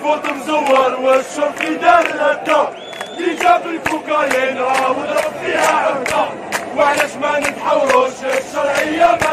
الفوت مزور وشرفي دار الهدة اللي جاب الكوكايين راهو ضرب فيها عهدة وعلاش ما نتحاوروش الشرعية